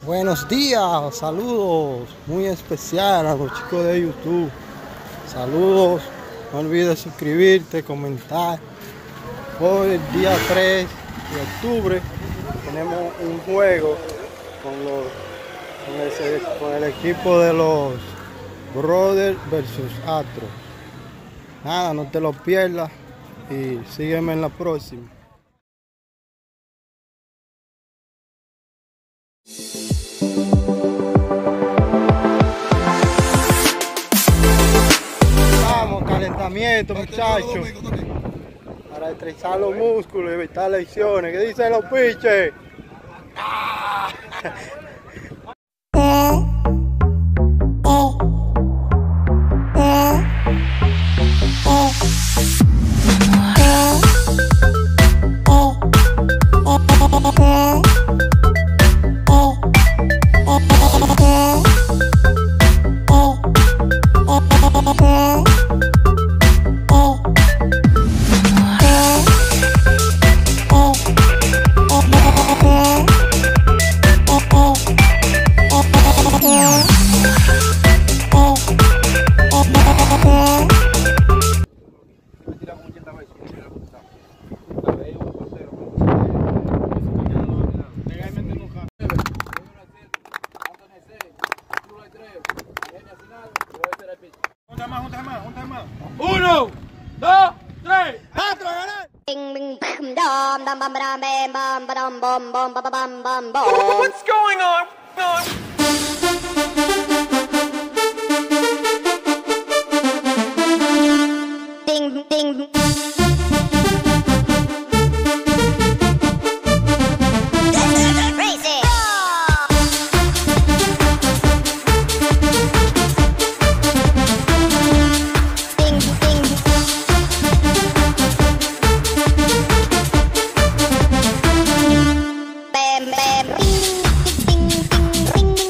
Buenos días, saludos muy especial a los chicos de YouTube. Saludos, no olvides suscribirte, comentar. Hoy, el día 3 de octubre, tenemos un juego con el equipo de los Brothers versus Astros. Nada, no te lo pierdas y sígueme en la próxima. Vamos, calentamiento, muchachos, para estresar los músculos y evitar lesiones. ¿Qué dicen los piches? Uno, dos, tres. What's going on? Ding, ding. Race it. Ding, ding. Bam, bam. Ding, ding, ding, ding, ding.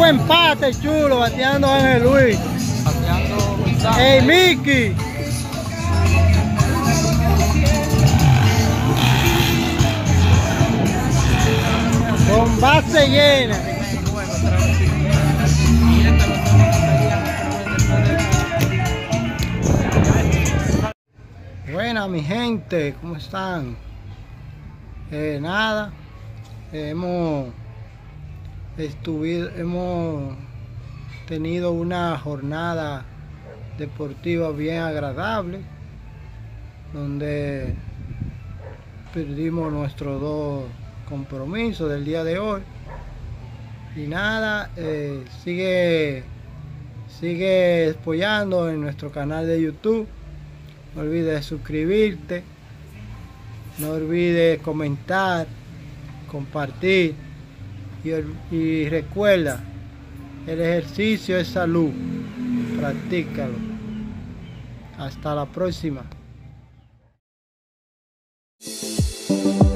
empate, chulo, bateando Ángel Luis. Pateando González. ¡Ey, Mickey! Con base llena. Buena mi gente, ¿cómo están? Nada, hemos tenido una jornada deportiva bien agradable, donde perdimos nuestros 2 compromisos del día de hoy. Y nada, sigue apoyando en nuestro canal de YouTube. No olvides suscribirte, no olvides comentar, compartir y recuerda, el ejercicio es salud, practícalo. Hasta la próxima.